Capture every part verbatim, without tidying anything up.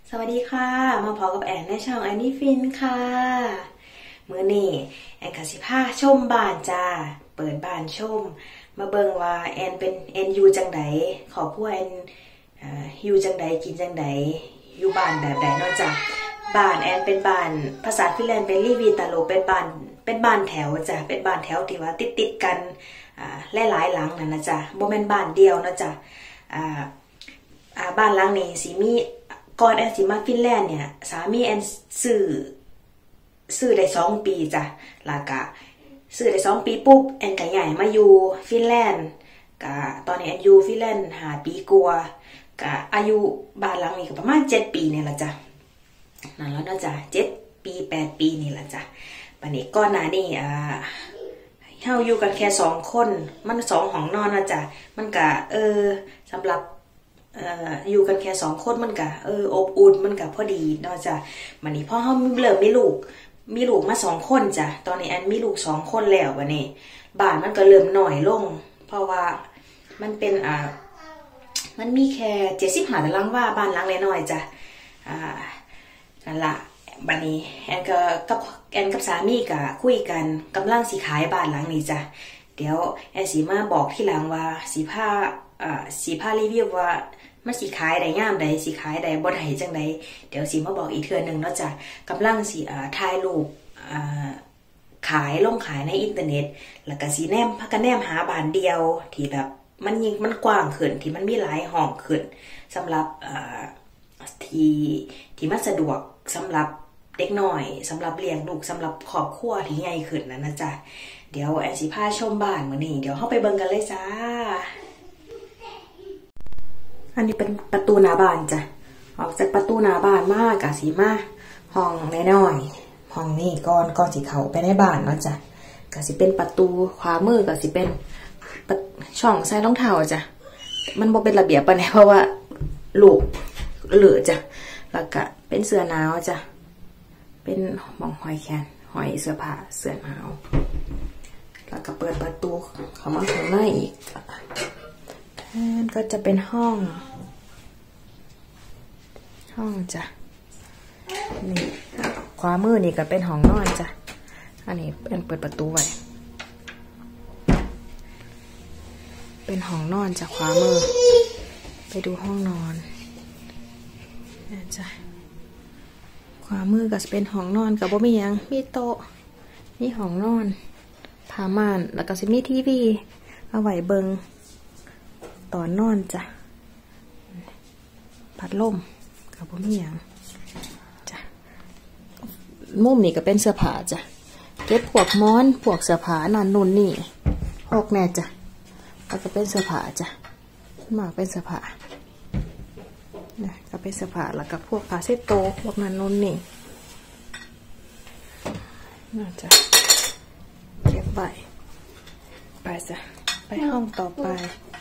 สวัสดีค่ะมาพบกับแอนในช่องแอนนี่ฟินค่ะมื้อนี้แอนกสิพาชมบ้านจ้าเปิดบ้านชมมาเบิ่งว่าแอนเป็นแอนอยู่จังไดครอบครัวแอนเอ่ออยู่จังไดกินจังไดอยู่บ้านแบบใดเนาะจ้ะบ้านแอนเป็นบ้านภาษาฟินแลนด์เป็นรีวีตาโลเป็นบ้านเป็นบ้านแถวจ้ะเป็นบ้านแถวที่ว่าติดๆกันอ่าหลายๆหลังนั่นนะจ้ะบ่แม่นบ้านเดียวเนาะจ้ะอ่าอ่าบ้านหลังนี้สิมีก่อนแอนสิมาฟินแลนด์เนี่ยสามีแอนซื้อซื้อได้สองปีจ้ะแล้วก็ซื้อได้สองปีปุ๊บแอนก็ย้ายมาอยู่ฟินแลนด์ก็ตอนนี้แอนอยู่ฟินแลนด์ห้าปีกว่าก็อายุบ้านหลังนี้ก็ประมาณเจ็ดปีนี่ล่ะจ้ะนั่นแล้วเนาะจ้ะเจ็ดปีแปดปีนี่ล่ะจ้ะบัดนี้ก่อนหน้านี้อ่าเฮาอยู่กันแค่สองคนมันสองห้องนอนนะจ้ะมันก็เออสำหรับเอ่ออยู่กันแค่สองคนมันก็เอออบอุ่นมันก็พอดีเนาะจ้ะบัดนี้พอเฮาเริ่มมีลูกมีลูกมาสองคนจ้ะตอนนี้แอนมีลูกสองคนแล้วบัดนี้บ้านมันก็เริ่มน้อยลงเพราะว่ามันเป็นอ่ามันมีแค่เจ็ดสิบห้าตารางวาบ้านหลังน้อยๆจ้ะอ่านั่นล่ะบัดนี้แอนก็กับแอนกับสามีก็คุยกันกำลังสิขายบ้านหลังนี้จ้ะเดี๋ยวแอนสิมาบอกทีหลังว่าสิพาอ่าสิพารีวิวว่ามันสิขายได้ยามใดสิขายได้บ่ได้จังไดเดี๋ยวสิมาบอกอีกเทื่อนึงเนาะจ้ะกำลังสิอ่าถ่ายรูปอ่าขายลงขายในอินเทอร์เน็ตแล้วก็สิแนมพากันแนมหาบ้านเดียวที่แบบมันยิ่งมันกว้างขึ้นที่มันมีหลายห้องขึ้นสำหรับอ่าที่ที่มันสะดวกสำหรับเด็กน้อยสำหรับเลี้ยงลูกสำหรับครอบครัวที่ใหญ่ขึ้นนะนะจ๊ะเดี๋ยวแอนสิพาชมบ้านมื้อนี้เดี๋ยวเข้าไปเบิ่งกันเลยจ้าอันนี้เป็นประตูหน้าบ้านจ้ะออกจากประตูหน้าบ้านมากะสิมาห้องน้อยๆห้องนี้ก่อนก่อนสิเข้าไปในบ้านเนาะจ้ะก็สิเป็นประตูขวามือก็สิเป็นช่องใส่รองเท้าจ้ะมันบ่เป็นระเบียบปานใดเพราะว่าลูกเหลือจ้ะแล้วก็เป็นเสื้อหนาวจ้ะเป็นหม่องหอยแขนหอยเสื้อผ้าเสื้อหนาวแล้วก็เปิดประตูเข้ามาข้างในอีกนั่นก็จะเป็นห้องห้องจ้ะนี่ขวามือนี่ก็เป็นห้องนอนจ้ะอันนี้เป็นเปิดประตูไว้เป็นห้องนอนจ้ะขวามือไปดูห้องนอนนี่จ้ะขวามือก็จะเป็นห้องนอนกับบ่มีหยังมีโต๊ะมีห้องนอนผ้าม่านแล้วก็จะมีทีวีเอาไว้เบิงตอนนอนจ้ะพัดลมกับบ่มีหยังจ้ะมุมนี่ก็เป็นเสื้อผ้าจ้ะเก็บพวกม้อนพวกเสื้อผ้านั่นนู่นนี่หกแน่จ้ะแล้วก็เป็นเสื้อผ้าจ้ะมากเป็นเสื้อผ้านะก็เป็นเสื้อผ้าแล้วก็พวกผ้าเช็ดโต๊ะพวกนั้นนู่นนี่น่าจะเก็บไว้ไปจ้ะไปห้องต่อไป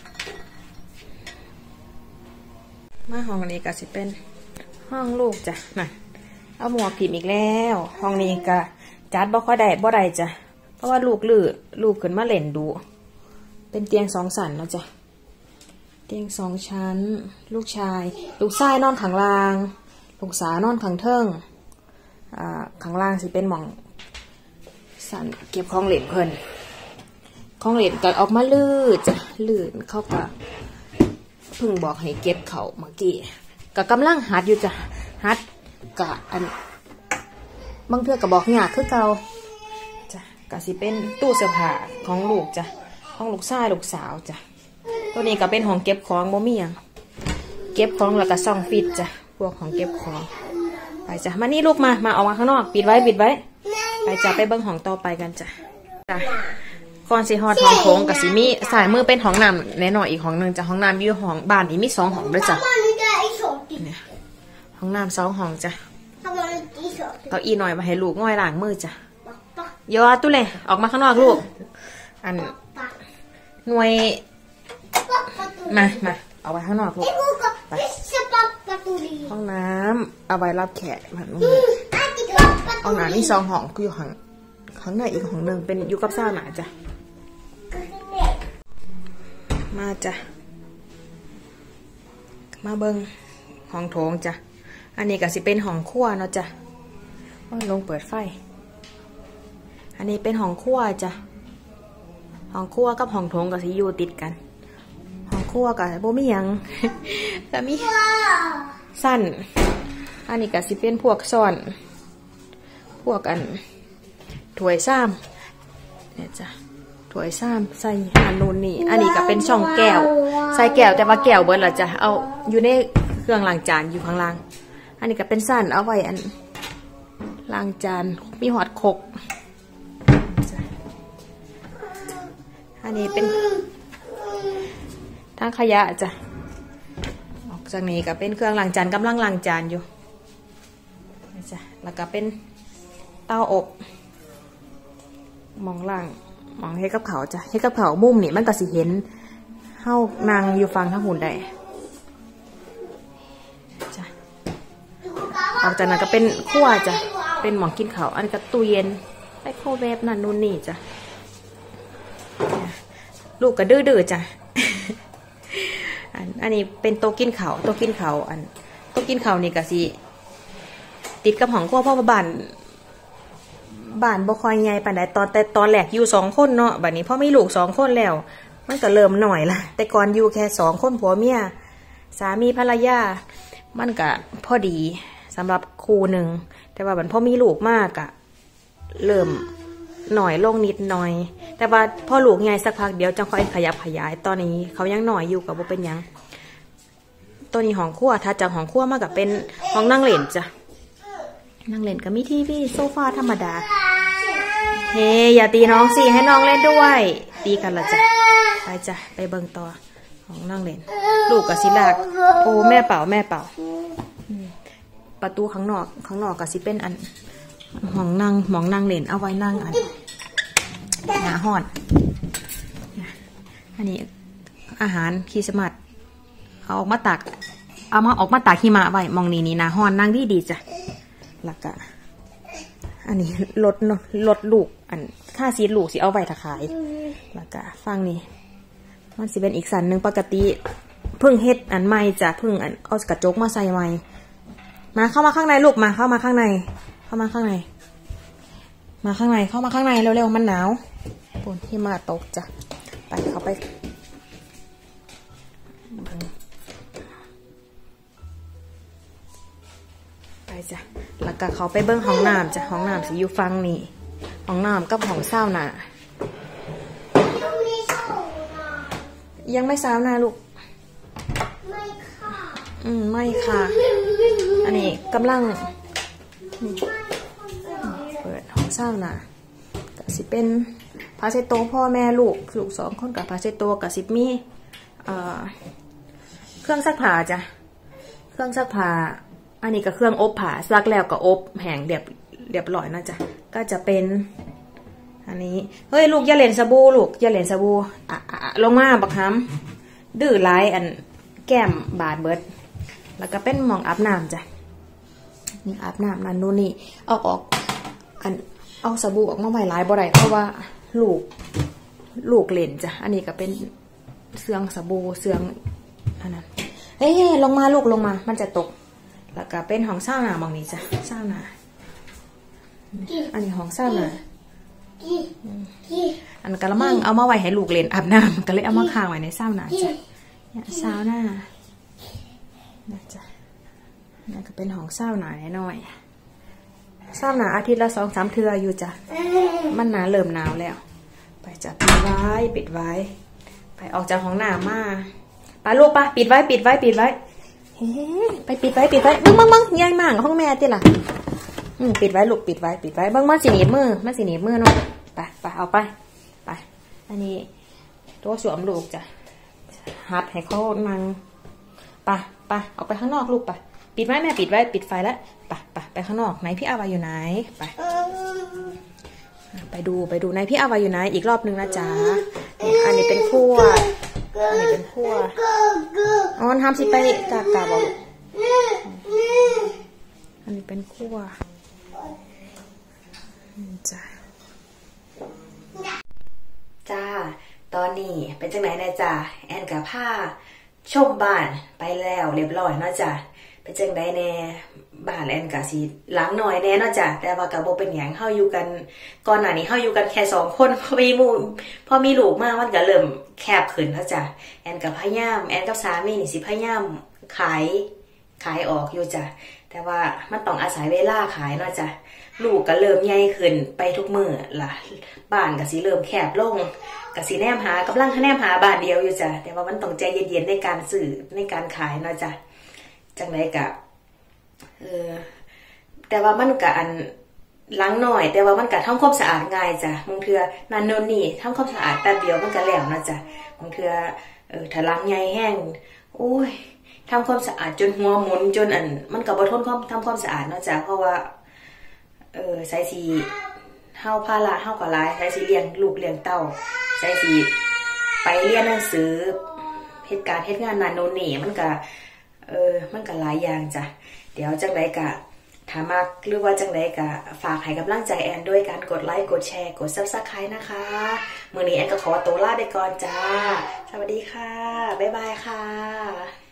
มาห้องนี้ก็สิเป็นห้องลูกจ้ะน่ะเอาหมวกผิมอีกแล้วห้องนี้ก็จัดบ่ค่อยได้บ่ได้จ้ะเพราะว่าลูกลื่นลูกขึ้นมาเล่นดูเป็นเตียงสองชั้นแล้วจ้ะเตียงสองชั้นลูกชายลูกชายนอนข้างล่างลูกสาวนอนข้างเทิงอ่าข้างล่างสิเป็นหม่องสั่นเก็บของเล่นเพิ่นของเล่นก็ออกมาลื่นจ้ะลื่นเข้ากับเพิ่งบอกให้เก็บเขาเมื่อกี้ก็กำลังหัดอยู่จ้ะหัดกะอันบางเทื่อก็บอกยากคือเก่าจ้ะก็สิเป็นตู้เสื้อผ้าของลูกจ้ะของลูกชายลูกสาวจ้ะตัวนี้ก็เป็นห้องเก็บของบ่มีหยังเก็บของแล้วก็ซ่องฟิตจ้ะพวกของเก็บของไปจ้ะมานี่ลูกมามาออกมาข้างนอกปิดไว้ปิดไว้ไปจ้ะไปเบิ่งห้องต่อไปกันจ้ะจ้ะก่อนสิฮอดห้องโถงกับสิมีสายมือเป็นห้องน้ำแน่นอนอีกห้องนึงจ้ะห้องน้ำอยู่ห้องบ้านนี้มีสองห้องด้วยจ้ะเนี่ยห้องน้ำสองห้องจ้ะเก้าอี้หน่อยมาให้ลูกง่อยล้างมือจ้ะโยอาตุเลยออกมาข้างนอกลูกอันหน่วยมามาเอาไว้ข้างนอกลูกไปห้องน้ำเอาไว้รับแขกแบบนี้ห้องน้ำนี่สองห้องคืออยู่ข้างข้างในอีกห้องหนึ่งเป็นอยู่กับซ่าหนาจ้ะมาจ้ะมาเบิ้งห้องโถงจ้ะอันนี้ก็สิเป็นห้องครัวเนาะจ้ะลงเปิดไฟอันนี้เป็นห้องครัวจ้ะห้องครัวกับห้องโถงก็สิอยู่ติดกันห้องครัวก็บ่มีหยังก็มีสั้นอันนี้ก็สิเป็นพวกซ่อนพวกอันถ้วยซ้ำเนี่ยจ้ะถ้วยซ้ำใส่อันนู้นนี่อันนี้ก็เป็นช่องแก้วใส่แก้วแต่ว่าแก้วเบิดละจ้ะเอาอยู่ในเครื่องล้างจานอยู่ข้างล่างอันนี้ก็เป็นสั้นเอาไว้อันล้างจานมีหอดคกอันนี้เป็นทางขยะจ้ะออกจากนี้ก็เป็นเครื่องล้างจานกำลังล้างจานอยู่จ้ะแล้วก็เป็นเตาอบมองล่างมองเฮ็ดกับเขาจ้ะเฮ็ดกับเขามุมนี่มันก็สิเห็นเฮานางอยู่ฟังทั้งหุ่นได้จ้ะออกจากนั้นก็เป็นครัวจ้ะเป็นหมองกินเขาอันก็ตู้เย็นไมโครเวฟนั่นนู่นนี่จ้ะลูกก็ดื้อๆจ้ะอันอันนี้เป็นโต๊ะกินเขาโต๊ะกินเขาอันโต๊ะกินเขานี่ก็สิติดกับห้องครัวเพราะว่าบ้านบ้านบ่ค่อยใหญ่ปานใดตอนแต่ตอนแรกอยู่สองคนเนาะบัดนี้พอมีลูกสองคนแล้วมันก็เริ่มหน่อยละแต่ก่อนอยู่แค่สองคนผัวเมียสามีภรรยามันก็พอดีสำหรับคู่หนึ่งแต่ว่าบัดพอมีลูกมากอะเริ่มหน่อยลงนิดหน่อยแต่ว่าพอลูกใหญ่สักพักเดี๋ยวจะค่อยขยับขยายตอนนี้เขายังหน่อยอยู่กับบ่เป็นยังตัวนี้ห้องครัวถ้าจากห้องครัวมากับเป็นห้องนั่งเล่นจ้ะนั่งเล่นก็มีทีวีโซฟาธรรมดาเฮ้ hey, อย่าตีน้องสิให้น้องเล่นด้วยตีกันละจ้ะไปจ้ะไปเบิ่งต่อของนั่งเล่นลูกกับสิลากโอ้แม่เป่าแม่เป่าประตูข้างนอกข้างนอกกับสิเป็นอันห้องนั่งหมองนั่งเล่นเอาไว้นั่งอันหน้าห้อนอันนี้อาหารคีสมัดเอาออกมาตักเอามาออกมาตักหิมะไว้มองนี่นี่หน้าห้อนนั่งดีดีจ้ะแล้วก็อันนี้ลดเนาะลดลูกอันค่าซีดลูกสิเอาไว้ถ้าขายแล้วก็ฟังนี่มันสิเป็นอีกสันหนึ่งปกติเพิ่งเฮ็ดอันใหม่จ้ะเพิ่งอันเอากระจกมาใส่ใหม่มาเข้ามาข้างในลูกมาเข้ามาข้างในเข้ามาข้างในมาข้างในเข้ามาข้างในเร็วๆมันหนาวฝนที่มาตกจ้ะไปเข้าไปไปจ้ะแล้วก็เขาไปเบิ้งห้องน้ำจ้ะห้องน้ำสิอยู่ฟังนี่ห้องน้ำกับห้องเศร้าน่ะยังไม่เศร้านะลูกไม่ค่ะอืมไม่ค่ะอันนี้กำลังเปิดห้องเศร้าน่ะก็สิเป็นพาเซโตพ่อแม่ลูกลูกสองคนกับพาเซโตกับสิบมีเอ่อเครื่องซักผ้าจ้ะเครื่องซักผ้าอันนี้ก็เครื่องอบผ้าซักแล้วก็อบแห้งเรียบเรียบร้อยนะจ๊ะก็จะเป็นอันนี้เฮ้ยลูกอย่าเล่นสบู่ลูกอย่าเล่นสบู่อ่ะลงมาบักฮัมดื้อไล่อันแก้มบาดเบิดแล้วก็เป็นหม่องอาบน้ำจ้ะนี่อาบน้ำนั่นนู่นนี่เอาออกอันเอาสบู่ออกมาไว้หลายบ่ได้เพราะว่าลูกลูกเล่นจ้ะอันนี้ก็เป็นเสื่องสบู่เสื่องอันนั้นเฮ้ยลงมาลูกลงมามันจะตกแล้วก็เป็นห้องเศร้าหนาบางนี้จ้ะเศร้าหนาอันนี้ห้องเศร้าหนาอันกระมังเอามาไว้ให้ลูกเล่นอาบน้ำก็เลยเอามาค้างไว้ในเศร้าหนาจ้ะเนี่ยเศร้าหน้านะจ้ะนี่ก็เป็นห้องเศร้าหนาหน่อยเศร้าหนาอาทิตย์ละสองสามเทื่ออยู่จ้ะมันหนาเริ่มหนาวแล้วไปจับปิดไว้ปิดไว้ไปออกจากห้องน้ำมาไปลูกปะปิดไว้ปิดไว้ปิดไว้เฮ้ไปปิดไว้ปิดไว้มึงมึงมึงยังมั่งห้องแม่ติล่ะอืมปิดไว้ลูกปิดไว้ปิดไว้มึงมันสีหนีบมือมันสีหนีบมือเนาะไปไปเอาไปไปอันนี้ตัวสวมลูกจ้ะหัดให้เขานั่งไปไปออกไปข้างนอกลูกไปปิดไว้แม่ปิดไว้ปิดไฟแล้วไปไปไปข้างนอกไหนพี่อาวาอยู่ไหนไปไปดูไปดูไหนพี่อาวาอยู่ไหนอีกรอบนึงนะจ๊ะอันนี้เป็นขั้วอันนี้เป็นขั้วอ๋อทำสิไปกากาบอกอันนี้เป็นขั้วจ้าจ้าตอนนี้เป็นจังไหนนะจ้าแอนกับผ้าชมบ้านไปแล้วเรียบร้อยเนาะจ้าไปจังได๋แน่บ้านแอนก็สิหลังน้อยแน่เนาะจ้ะแต่ว่าก็บ่เป็นหยังเฮาอยู่กันก่อนหน้านี้เฮาอยู่กันแค่สองคนพอมีหมู่พอมีลูกมามันก็เริ่มแคบขึ้นแล้วจ้ะแอนก็พยายามแอนกับสามีนี่สิพยายามขายขายออกอยู่จ้ะแต่ว่ามันต้องอาศัยเวลาขายเนาะจ้ะลูกก็เริ่มใหญ่ขึ้นไปทุกมื้อล่ะบ้านก็สิเริ่มแคบลงก็สิแนมหากำลังแนมหาบ้านเดียวอยู่จ้ะแต่ว่ามันต้องใจเย็นๆในการซื้อในการขายเนาะจ้ะจังได๋ก็เออแต่ว่ามันก็อันล้างหน่อยแต่ว่ามันก็ทำความสะอาดง่ายจ้ะบางเทื่อนั่นโน่นนี่ทำความสะอาดแป๊บเดียวมันก็แล้วเนาะจ้ะบางเทื่อเออถ้าล้างใหญ่แห้งโอ้ยทำความสะอาดจนหัวหมุนจนอันมันก็บ่ทนความทำความสะอาดเนาะจ้ะเพราะว่าเออใส่สิเฮาภาระเฮาก็หลายใส่สิเลี้ยงลูกเลี้ยงเต้าใส่สิไปเรียนหนังสือเฮ็ดการเฮ็ดงานนั่นโน่นนี่มันก็เออมันก็หลายอย่างจ้ะเดี๋ยวจังได๋ก็ถ้ามักหรือว่าจังได๋ก็ฝากให้กำลังใจแอนด้วยการกดไลค์กดแชร์กด Subscribe นะคะมื้อนี้แอนก็ขอตัวลาไปก่อนจ้าสวัสดีค่ะบ๊ายบายค่ะ